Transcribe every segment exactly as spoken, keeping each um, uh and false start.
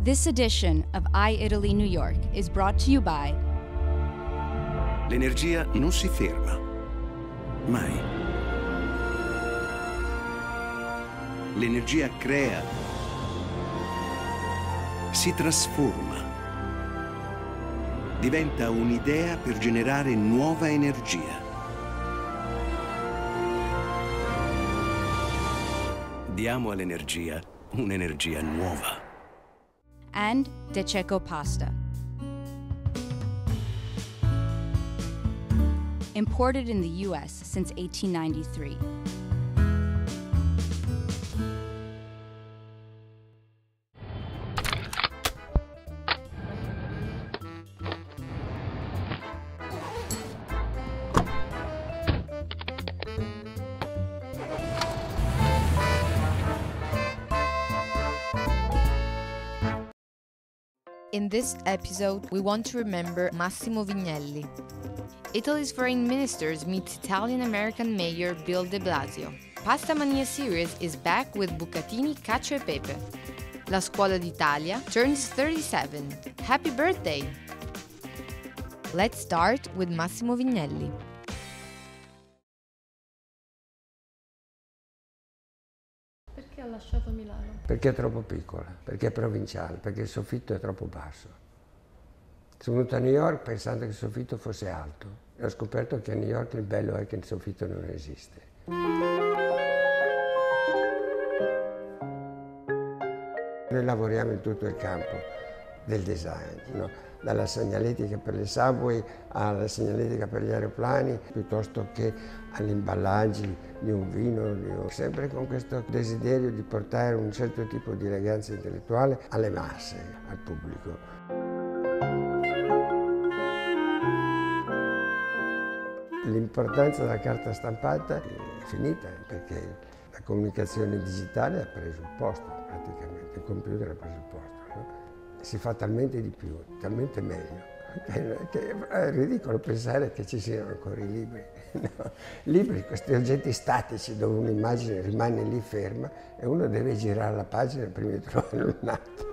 This edition of iItaly New York is brought to you by L'energia non si ferma, mai. L'energia crea, si trasforma, diventa un'idea per generare nuova energia. Diamo all'energia un'energia nuova. and De Cecco Pasta. Imported in the U S since eighteen ninety-three. In this episode, we want to remember Massimo Vignelli. Italy's foreign ministers meet Italian-American mayor Bill de Blasio. Pasta Mania series is back with Bucatini, Cacio e Pepe. La Scuola d'Italia turns thirty-seven. Happy birthday! Let's start with Massimo Vignelli. Perché ha lasciato Milano? Perché è troppo piccola, perché è provinciale, perché il soffitto è troppo basso. Sono venuto a New York pensando che il soffitto fosse alto e ho scoperto che a New York il bello è che il soffitto non esiste. Noi lavoriamo in tutto il campo del design, no? Dalla segnaletica per le subway alla segnaletica per gli aeroplani, piuttosto che agli imballaggi di un vino, di un... sempre con questo desiderio di portare un certo tipo di eleganza intellettuale alle masse, al pubblico. L'importanza della carta stampata è finita perché la comunicazione digitale ha preso il posto praticamente, il computer ha preso il posto. No? Si fa talmente di più, talmente meglio, che è ridicolo pensare che ci siano ancora i libri. No? Libri, questi oggetti statici dove un'immagine rimane lì ferma e uno deve girare la pagina prima di trovare un altro.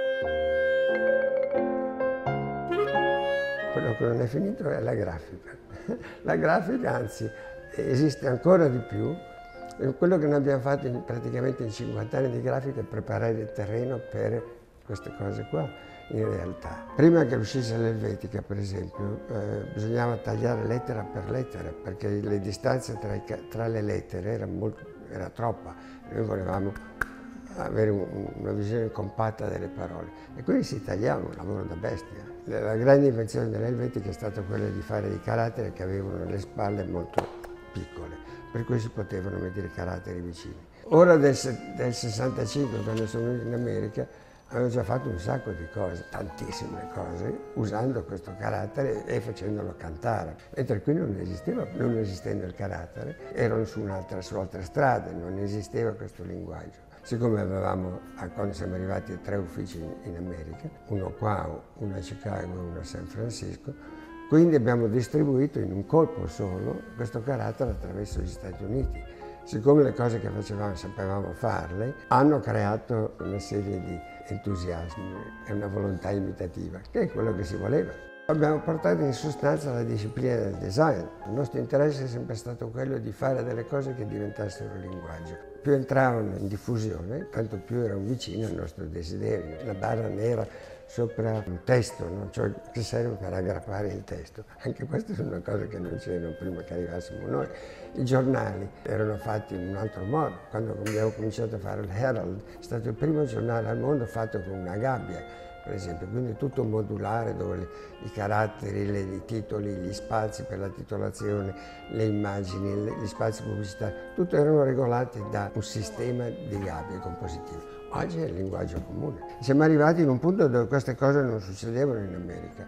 Quello che non è finito è la grafica. La grafica, anzi, esiste ancora di più. Quello che noi abbiamo fatto in, praticamente in cinquanta anni di grafica è preparare il terreno per queste cose qua, in realtà. Prima che uscisse l'Elvetica, per esempio, eh, bisognava tagliare lettera per lettera, perché le distanze tra, i, tra le lettere era, molto, era troppa. Noi volevamo avere un, una visione compatta delle parole. E quindi si tagliava, un lavoro da bestia. La grande invenzione dell'Elvetica è stata quella di fare dei caratteri che avevano le spalle molto piccole, per cui si potevano mettere i caratteri vicini. Ora del, del sessantacinque, quando sono venuto in America, avevo già fatto un sacco di cose, tantissime cose, usando questo carattere e facendolo cantare. Mentre qui non esisteva, non esistendo il carattere, erano su un'altra, su altre strade, non esisteva questo linguaggio. Siccome avevamo, quando siamo arrivati, tre uffici in, in America, uno qua, uno a Chicago e uno a San Francisco, quindi abbiamo distribuito in un colpo solo questo carattere attraverso gli Stati Uniti. Siccome le cose che facevamo sapevamo farle, hanno creato una serie di entusiasmi e una volontà imitativa, che è quello che si voleva. Abbiamo portato in sostanza la disciplina del design. Il nostro interesse è sempre stato quello di fare delle cose che diventassero linguaggio. Più entravano in diffusione, tanto più erano vicine al nostro desiderio. La barra nera sopra un testo, no? Cioè, che serve per aggrappare il testo. Anche queste sono una cosa che non c'erano prima che arrivassimo noi. I giornali erano fatti in un altro modo. Quando abbiamo cominciato a fare il Herald, è stato il primo giornale al mondo fatto con una gabbia, per esempio, quindi tutto modulare dove le, i caratteri, le, i titoli, gli spazi per la titolazione, le immagini, le, gli spazi pubblicitari, tutto erano regolati da un sistema di gabbie compositive. Oggi è il linguaggio comune. Siamo arrivati in un punto dove queste cose non succedevano in America,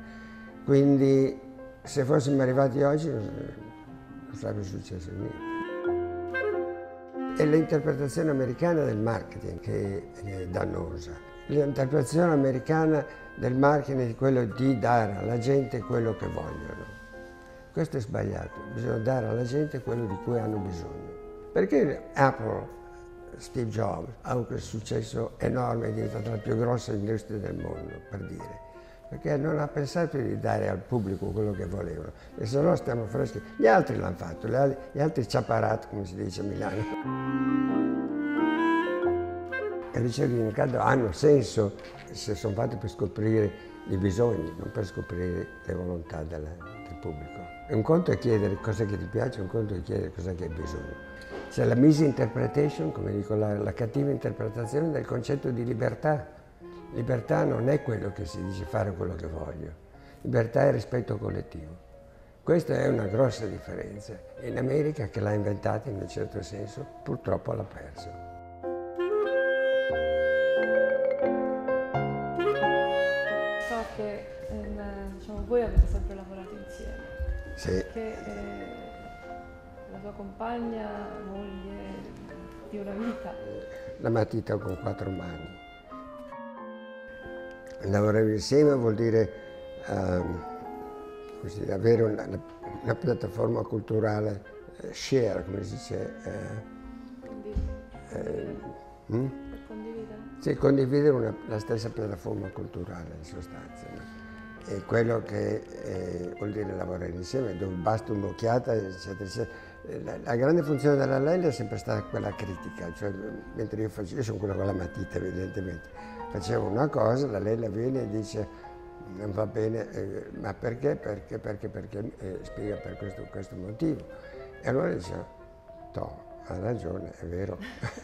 quindi se fossimo arrivati oggi non, non sarebbe successo niente. È l'interpretazione americana del marketing che è dannosa. L'interpretazione americana del marketing è quello di dare alla gente quello che vogliono. Questo è sbagliato, bisogna dare alla gente quello di cui hanno bisogno. Perché Apple Steve Jobs ha avuto un successo enorme, è diventata la più grossa industria del mondo, per dire, perché non ha pensato di dare al pubblico quello che volevano, e se no stiamo freschi. Gli altri l'hanno fatto, gli altri ciaparat, come si dice a Milano. Le ricerche di mercato hanno senso se sono fatte per scoprire i bisogni, non per scoprire le volontà del, del pubblico. Un conto è chiedere cosa che ti piace, un conto è chiedere cosa che hai bisogno. C'è la misinterpretation, come dico, la, la cattiva interpretazione del concetto di libertà. Libertà non è quello che si dice fare quello che voglio. Libertà è rispetto collettivo. Questa è una grossa differenza. In America, che l'ha inventata in un certo senso, purtroppo l'ha persa. Che eh, diciamo, voi avete sempre lavorato insieme. Sì. Che eh, la tua compagna, moglie di una vita. La matita con quattro mani. Lavorare insieme vuol dire um, così, avere una, una piattaforma culturale, eh, share, come si dice. Eh, eh, hm? Sì, condividere una, la stessa piattaforma culturale in sostanza, no? È quello che eh, vuol dire lavorare insieme, dove basta un'occhiata, eccetera, eccetera. La, la grande funzione della Lella è sempre stata quella critica, cioè mentre io facevo, io sono quello con la matita evidentemente, facevo una cosa, la Lella viene e dice non va bene, eh, ma perché, perché, perché, perché, eh, spiega per questo, questo motivo. E allora dice, toh, ha ragione, è vero.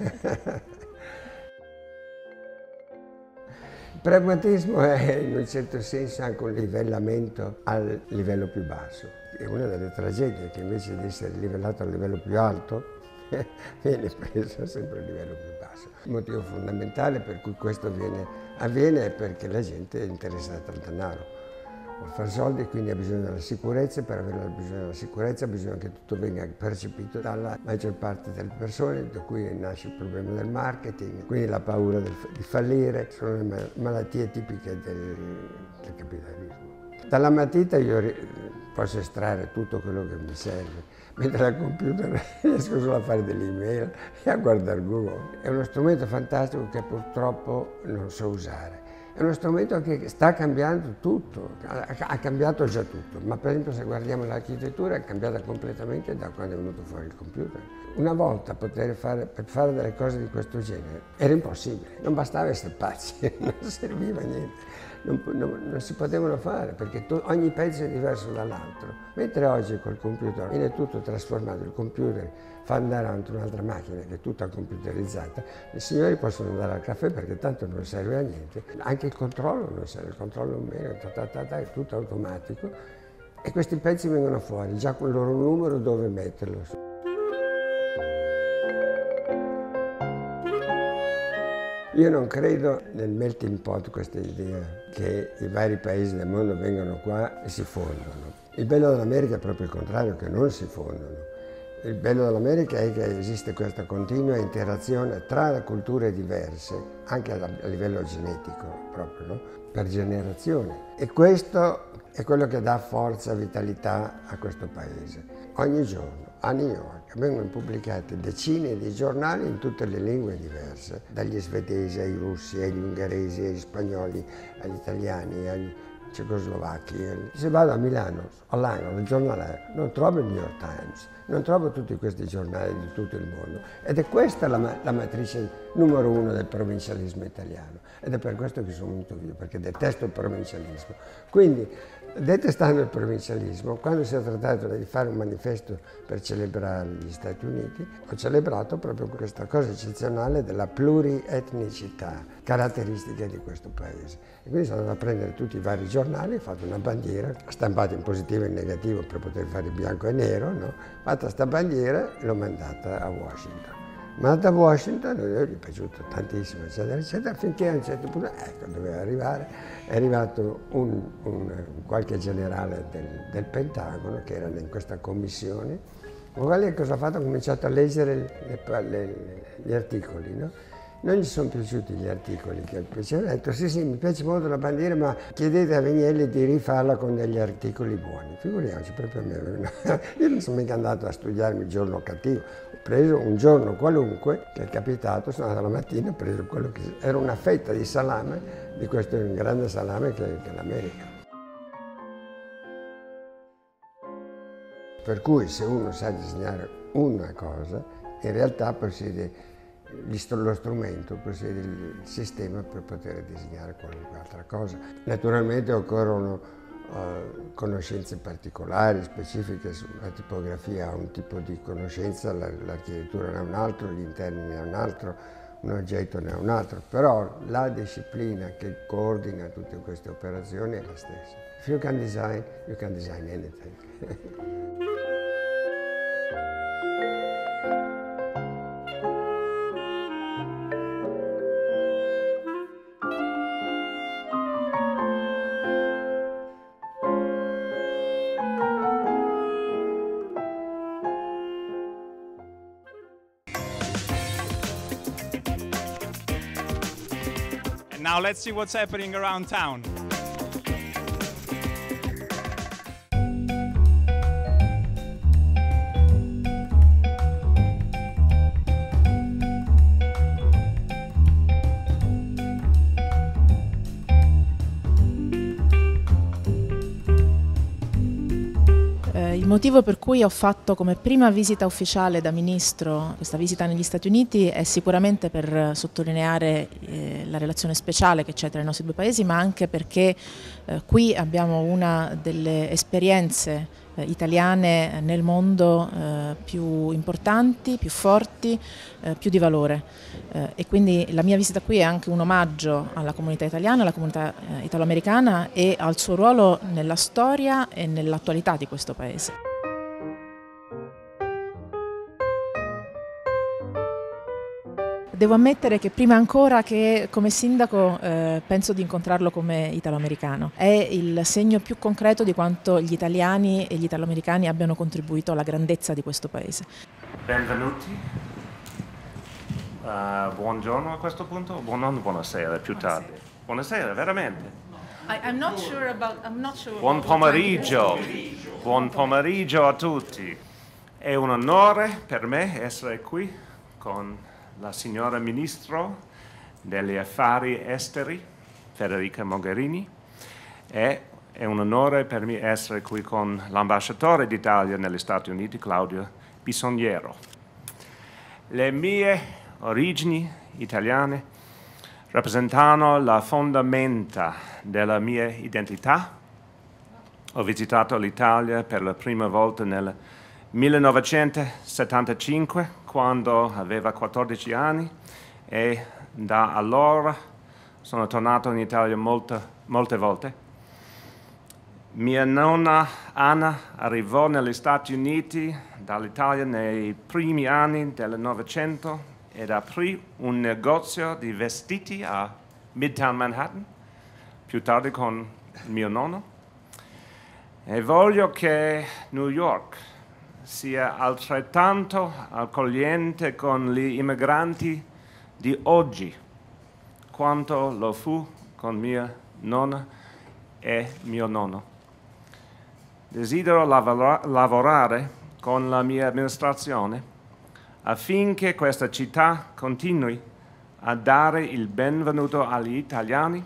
Il pragmatismo è in un certo senso anche un livellamento al livello più basso. È una delle tragedie che invece di essere livellato al livello più alto viene preso sempre al livello più basso. Il motivo fondamentale per cui questo viene, avviene è perché la gente è interessata al denaro. Vuol fare soldi, quindi ha bisogno della sicurezza, per avere bisogno della sicurezza bisogna che tutto venga percepito dalla maggior parte delle persone, da cui nasce il problema del marketing, quindi la paura del, di fallire, sono le malattie tipiche del, del capitalismo. Dalla matita io posso estrarre tutto quello che mi serve, mentre al computer riesco solo a fare delle email e a guardare Google. È uno strumento fantastico che purtroppo non so usare. È uno strumento che sta cambiando tutto, ha cambiato già tutto, ma per esempio se guardiamo l'architettura è cambiata completamente da quando è venuto fuori il computer. Una volta poter fare, per fare delle cose di questo genere era impossibile, non bastava essere pazzi, non serviva niente, non, non, non si potevano fare perché to, ogni pezzo è diverso dall'altro, mentre oggi col computer viene tutto trasformato, il computer fa andare avanti un'altra macchina che è tutta computerizzata, i signori possono andare al caffè perché tanto non serve a niente, anche il controllo non serve, il controllo non viene, ta ta ta ta, è tutto automatico e questi pezzi vengono fuori, già con il loro numero dove metterlo. Io non credo nel melting pot, questa idea che i vari paesi del mondo vengano qua e si fondano. Il bello dell'America è proprio il contrario, che non si fondano. Il bello dell'America è che esiste questa continua interazione tra le culture diverse, anche a livello genetico proprio, no? Per generazione. E questo è quello che dà forza e vitalità a questo paese. Ogni giorno a New York vengono pubblicate decine di giornali in tutte le lingue diverse, dagli svedesi ai russi, agli ungheresi, agli spagnoli, agli italiani, agli cecoslovacchi. Se vado a Milano, all'angolo, il giornale, non trovo il New York Times, non trovo tutti questi giornali di tutto il mondo. Ed è questa la, la matrice numero uno del provincialismo italiano. Ed è per questo che sono venuto via, perché detesto il provincialismo. Quindi, detestando il provincialismo, quando si è trattato di fare un manifesto per celebrare gli Stati Uniti, ho celebrato proprio questa cosa eccezionale della plurietnicità, caratteristica di questo paese. E quindi sono andato a prendere tutti i vari giornali, ho fatto una bandiera, stampata in positivo e in negativo per poter fare bianco e nero, no? Fatta questa bandiera e l'ho mandata a Washington. Mandata a Washington, gli è piaciuto tantissimo, eccetera, eccetera, finché a un certo punto, ecco, doveva arrivare, è arrivato un, un, qualche generale del, del Pentagono che era in questa commissione, ma guarda cosa ha fatto, ha cominciato a leggere le, le, gli articoli, no? Non gli sono piaciuti gli articoli che piacevano, ha detto sì sì mi piace molto la bandiera ma chiedete a Vignelli di rifarla con degli articoli buoni, figuriamoci proprio a me, io non sono mica andato a studiarmi il giorno cattivo, preso un giorno qualunque che è capitato, sono andato la mattina, ho preso quello che era una fetta di salame, di questo grande salame che, che è l'America. Per cui se uno sa disegnare una cosa, in realtà possiede lo strumento, possiede il sistema per poter disegnare qualunque altra cosa. Naturalmente occorrono uh, conoscenze particolari, specifiche, la tipografia ha un tipo di conoscenza, l'architettura ne ha un altro, gli interni ne ha un altro, un oggetto ne ha un altro, però la disciplina che coordina tutte queste operazioni è la stessa. If you can design, you can design anything. Now let's see what's happening around town. Il motivo per cui ho fatto come prima visita ufficiale da ministro questa visita negli Stati Uniti è sicuramente per sottolineare eh, la relazione speciale che c'è tra i nostri due paesi, ma anche perché eh, qui abbiamo una delle esperienze eh, italiane nel mondo eh, più importanti, più forti, eh, più di valore. Eh, e quindi la mia visita qui è anche un omaggio alla comunità italiana, alla comunità eh, italo-americana e al suo ruolo nella storia e nell'attualità di questo paese. Devo ammettere che prima ancora che come sindaco eh, penso di incontrarlo come italo-americano. È il segno più concreto di quanto gli italiani e gli italo-americani abbiano contribuito alla grandezza di questo paese. Benvenuti. Uh, buongiorno a questo punto? Buon, non buonasera, più tardi. Buonasera, veramente. I, I'm not sure about, I'm not sure Buon pomeriggio. Buon pomeriggio a tutti. È un onore per me essere qui con la signora Ministro degli Affari Esteri, Federica Mogherini, e è un onore per me essere qui con l'ambasciatore d'Italia negli Stati Uniti, Claudio Bisogniero. Le mie origini italiane rappresentano la fondamenta della mia identità. Ho visitato l'Italia per la prima volta nel millenovecentosettantacinque, quando aveva quattordici anni, e da allora sono tornato in Italia molte, molte volte. Mia nonna Anna arrivò negli Stati Uniti dall'Italia nei primi anni del Novecento ed aprì un negozio di vestiti a Midtown Manhattan, più tardi con mio nonno. E voglio che New York sia altrettanto accogliente con gli immigranti di oggi quanto lo fu con mia nonna e mio nonno. Desidero lavora- lavorare con la mia amministrazione affinché questa città continui a dare il benvenuto agli italiani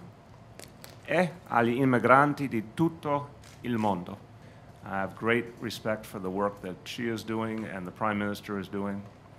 e agli immigranti di tutto il mondo. I have great respect for the work that she is doing and the Prime Minister is doing,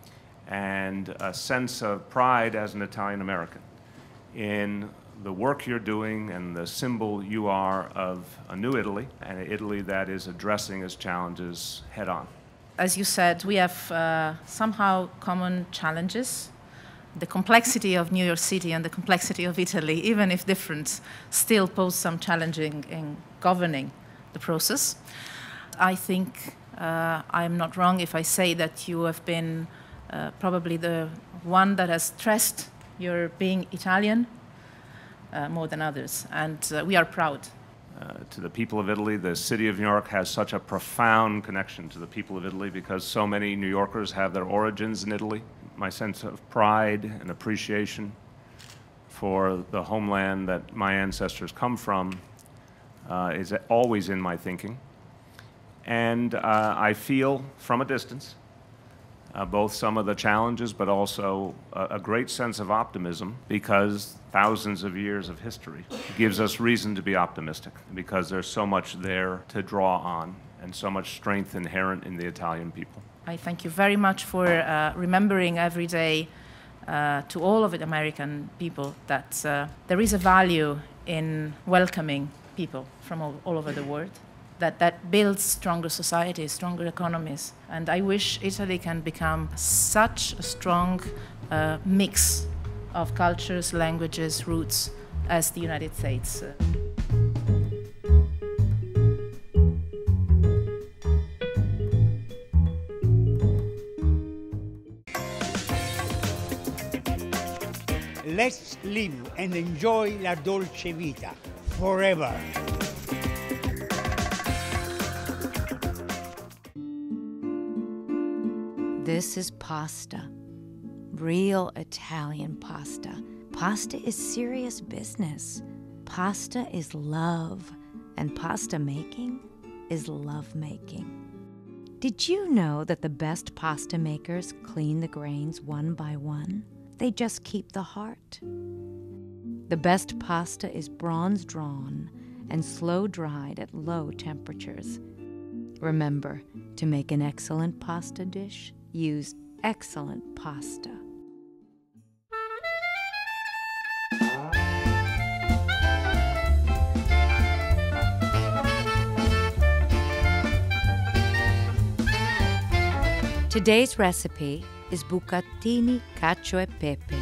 and a sense of pride as an Italian American in the work you're doing and the symbol you are of a new Italy, and an Italy that is addressing its challenges head on. As you said, we have uh, somehow common challenges. The complexity of New York City and the complexity of Italy, even if different, still pose some challenging in governing the process. I think uh, I'm not wrong if I say that you have been uh, probably the one that has stressed your being Italian uh, more than others, and uh, we are proud. Uh, to the people of Italy, the city of New York has such a profound connection to the people of Italy because so many New Yorkers have their origins in Italy. My sense of pride and appreciation for the homeland that my ancestors come from uh, is always in my thinking. And uh, I feel from a distance uh, both some of the challenges, but also a, a great sense of optimism, because thousands of years of history gives us reason to be optimistic, because there's so much there to draw on and so much strength inherent in the Italian people. I thank you very much for uh, remembering every day uh, to all of the American people that uh, there is a value in welcoming people from all, all over the world, that that builds stronger societies, stronger economies. And I wish Italy can become such a strong uh, mix of cultures, languages, roots as the United States. Let's live and enjoy la dolce vita forever. This is pasta. Real Italian pasta. Pasta is serious business. Pasta is love, and pasta making is love making. Did you know that the best pasta makers clean the grains one by one? They just keep the heart. The best pasta is bronze drawn and slow dried at low temperatures. Remember, to make an excellent pasta dish, use excellent pasta. Today's recipe is bucatini, cacio e pepe.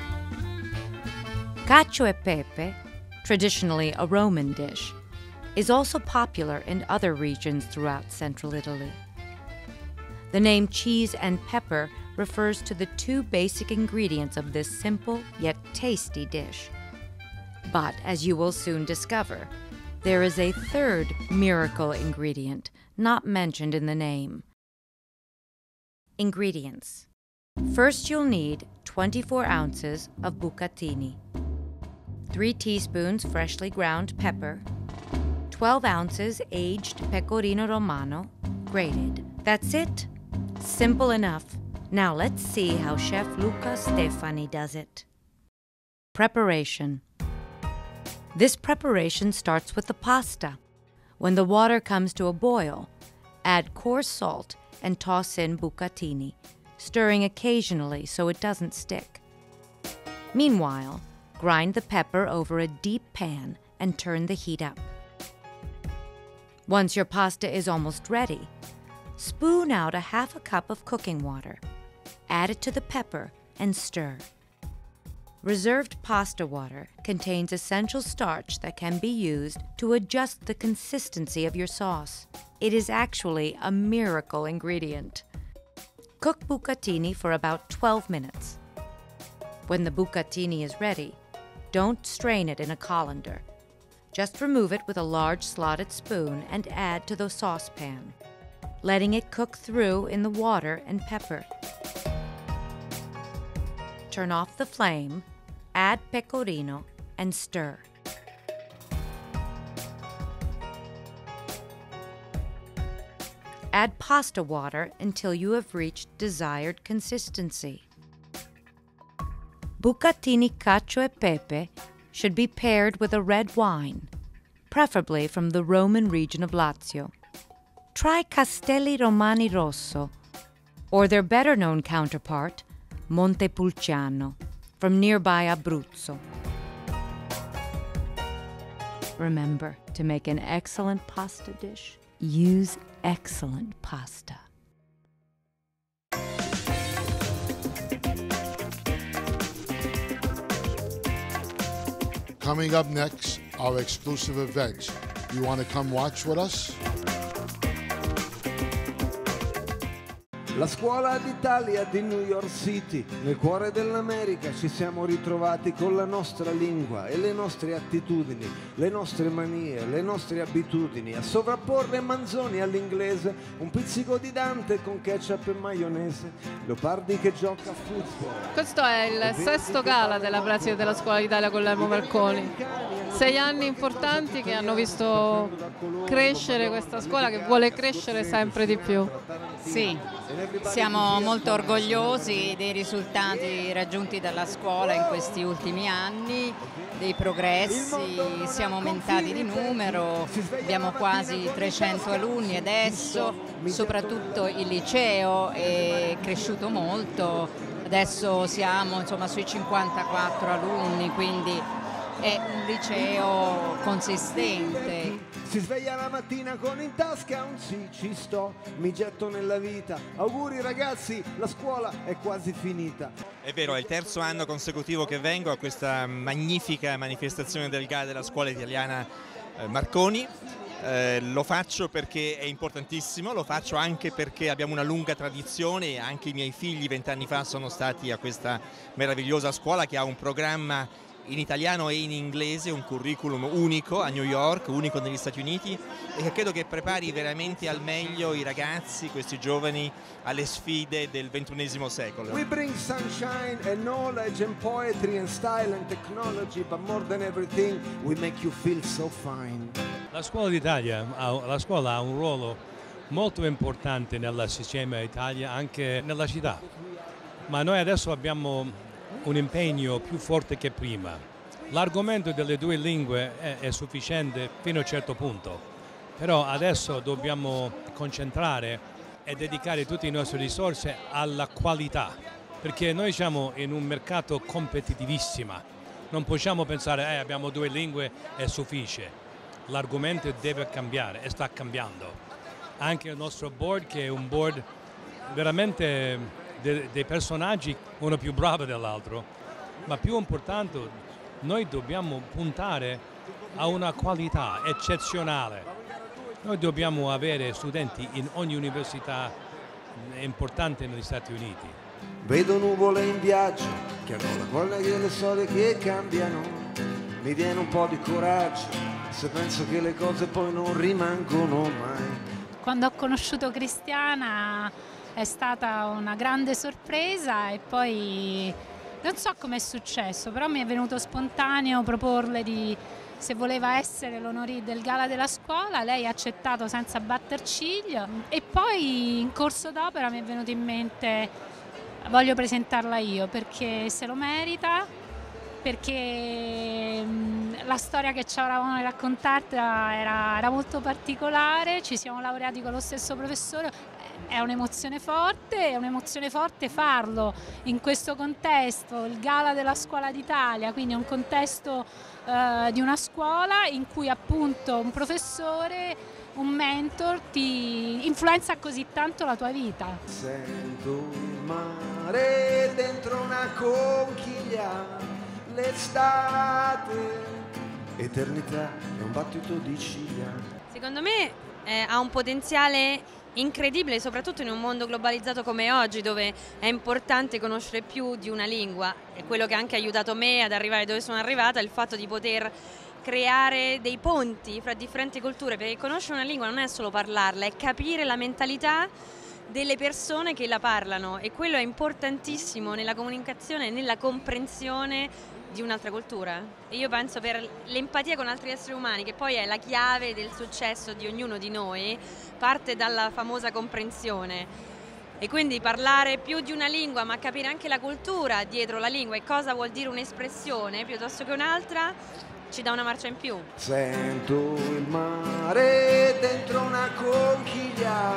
Cacio e pepe, traditionally a Roman dish, is also popular in other regions throughout central Italy. The name cheese and pepper refers to the two basic ingredients of this simple yet tasty dish. But as you will soon discover, there is a third miracle ingredient not mentioned in the name. Ingredients. First, you'll need twenty-four ounces of bucatini, three teaspoons freshly ground pepper, twelve ounces aged pecorino romano, grated. That's it. Simple enough. Now let's see how Chef Luca Stefani does it. Preparation. This preparation starts with the pasta. When the water comes to a boil, add coarse salt and toss in bucatini, stirring occasionally so it doesn't stick. Meanwhile, grind the pepper over a deep pan and turn the heat up. Once your pasta is almost ready, spoon out a half a cup of cooking water, add it to the pepper, and stir. Reserved pasta water contains essential starch that can be used to adjust the consistency of your sauce. It is actually a miracle ingredient. Cook bucatini for about twelve minutes. When the bucatini is ready, don't strain it in a colander. Just remove it with a large slotted spoon and add to the saucepan, letting it cook through in the water and pepper. Turn off the flame, add pecorino, and stir. Add pasta water until you have reached desired consistency. Bucatini, cacio e pepe should be paired with a red wine, preferably from the Roman region of Lazio. Try Castelli Romani Rosso, or their better-known counterpart, Montepulciano, from nearby Abruzzo. Remember, to make an excellent pasta dish, use excellent pasta. Coming up next, our exclusive events. You want to come watch with us? La scuola d'Italia di New York City, nel cuore dell'America ci siamo ritrovati con la nostra lingua e le nostre attitudini, le nostre manie, le nostre abitudini, a sovrapporre Manzoni all'inglese, un pizzico di Dante con ketchup e maionese, Leopardi che gioca a football. Questo è il sesto gala della preside della scuola d'Italia con Lermo Marconi. sei anni importanti che hanno visto crescere questa scuola, che vuole crescere sempre di più. Sì, siamo molto orgogliosi dei risultati raggiunti dalla scuola in questi ultimi anni, dei progressi, siamo aumentati di numero, abbiamo quasi trecento alunni adesso, soprattutto il liceo è cresciuto molto, adesso siamo insomma sui cinquantaquattro alunni, quindi è un liceo consistente. Si sveglia la mattina con in tasca un sì, ci sto, mi getto nella vita. Auguri ragazzi, la scuola è quasi finita. È vero, è il terzo anno consecutivo che vengo a questa magnifica manifestazione del Gala della scuola italiana eh, Marconi. Eh, lo faccio perché è importantissimo, lo faccio anche perché abbiamo una lunga tradizione e anche i miei figli vent'anni fa sono stati a questa meravigliosa scuola che ha un programma in italiano e in inglese, un curriculum unico a New York, unico negli Stati Uniti, e che credo che prepari veramente al meglio i ragazzi, questi giovani, alle sfide del ventunesimo secolo. We bring sunshine and knowledge and poetry and style and technology, but more than everything we make you feel so fine. La scuola d'Italia, la scuola ha un ruolo molto importante nel sistema Italia, anche nella città, ma noi adesso abbiamo un impegno più forte che prima. L'argomento delle due lingue è, è sufficiente fino a un certo punto, però adesso dobbiamo concentrare e dedicare tutte le nostre risorse alla qualità, perché noi siamo in un mercato competitivissimo, non possiamo pensare eh, abbiamo due lingue è sufficiente, l'argomento deve cambiare e sta cambiando. Anche il nostro board, che è un board veramente dei personaggi, uno più bravo dell'altro, ma più importante, noi dobbiamo puntare a una qualità eccezionale. Noi dobbiamo avere studenti in ogni università importante negli Stati Uniti. Vedo nuvole in viaggio che hanno la voglia delle storie che cambiano, mi viene un po' di coraggio se penso che le cose poi non rimangono mai. Quando ho conosciuto Cristiana è stata una grande sorpresa e poi non so come è successo, però mi è venuto spontaneo proporle di se voleva essere l'onorì del Gala della scuola, lei ha accettato senza batter ciglio e poi in corso d'opera mi è venuto in mente voglio presentarla io perché se lo merita, perché la storia che ci avevamo raccontato era, era molto particolare, ci siamo laureati con lo stesso professore. È un'emozione forte, è un'emozione forte farlo in questo contesto, il Gala della Scuola d'Italia, quindi è un contesto eh, di una scuola in cui appunto un professore, un mentor ti influenza così tanto la tua vita. Sento il mare dentro una conchiglia, l'estate, eternità è un battito di ciglia. Secondo me eh, ha un potenziale incredibile, soprattutto in un mondo globalizzato come oggi, dove è importante conoscere più di una lingua. È quello che ha anche aiutato me ad arrivare dove sono arrivata, il fatto di poter creare dei ponti fra differenti culture, perché conoscere una lingua non è solo parlarla, è capire la mentalità delle persone che la parlano, e quello è importantissimo nella comunicazione e nella comprensione di un'altra cultura. E io penso per l'empatia con altri esseri umani, che poi è la chiave del successo di ognuno di noi, parte dalla famosa comprensione. E quindi parlare più di una lingua, ma capire anche la cultura dietro la lingua e cosa vuol dire un'espressione piuttosto che un'altra, ci dà una marcia in più. Sento il mare dentro una conchiglia,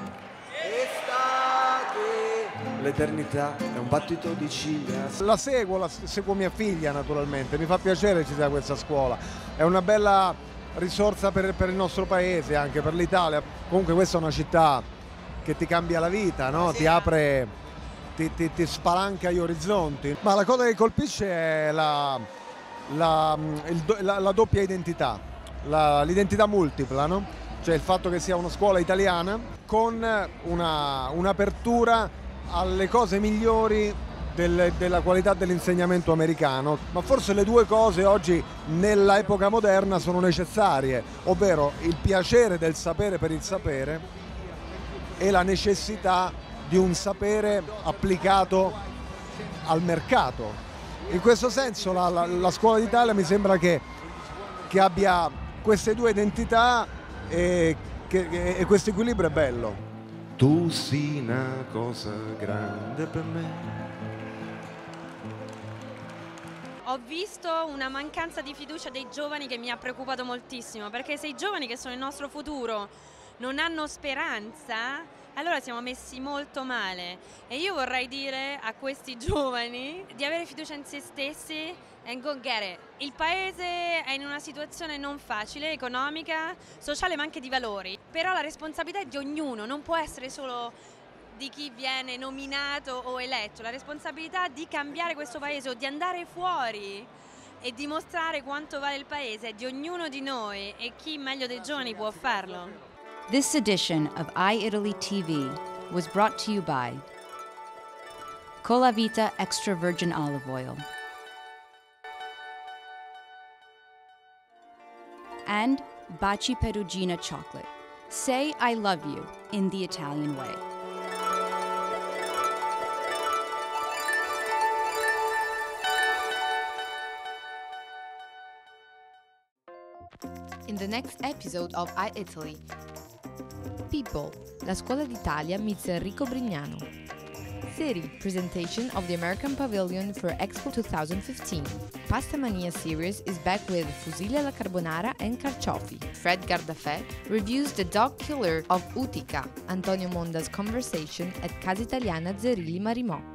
estate, l'eternità è un battito di ciglia. La seguo, la seguo mia figlia naturalmente, mi fa piacere che ci sia questa scuola, è una bella risorsa per, per il nostro paese, anche per l'Italia. Comunque questa è una città che ti cambia la vita, no? Ti apre, ti, ti, ti spalanca gli orizzonti. Ma la cosa che colpisce è la, la, il, la, la doppia identità, l'identità multipla, no? Cioè il fatto che sia una scuola italiana con una, un'apertura alle cose migliori del, della qualità dell'insegnamento americano, ma forse le due cose oggi nell'epoca moderna sono necessarie, ovvero il piacere del sapere per il sapere e la necessità di un sapere applicato al mercato. In questo senso la, la, la Scuola d'Italia mi sembra che che abbia queste due identità e, che, e questo equilibrio è bello. Tu sei una cosa grande per me. Ho visto una mancanza di fiducia dei giovani che mi ha preoccupato moltissimo, perché se i giovani, che sono il nostro futuro, non hanno speranza, allora siamo messi molto male. E io vorrei dire a questi giovani di avere fiducia in se stessi and go get it. Il paese è in una situazione non facile, economica, sociale, ma anche di valori. Però la responsabilità è di ognuno, non può essere solo di chi viene nominato o eletto. La responsabilità di cambiare questo paese o di andare fuori e dimostrare quanto vale il paese è di ognuno di noi, e chi meglio dei giovani può farlo. This edition of iItaly T V was brought to you by Colavita Extra Virgin Olive Oil and Baci Perugina Chocolate. Say I love you in the Italian way. In the next episode of iItaly, People, la scuola d'Italia meets Enrico Brignano. City, presentation of the American Pavilion for Expo twenty fifteen. Pasta Mania series is back with fusilli alla carbonara and carciofi. Fred Gardafè reviews The Dog Killer of Utica, Antonio Monda's conversation at Casa Italiana Zerilli Marimò.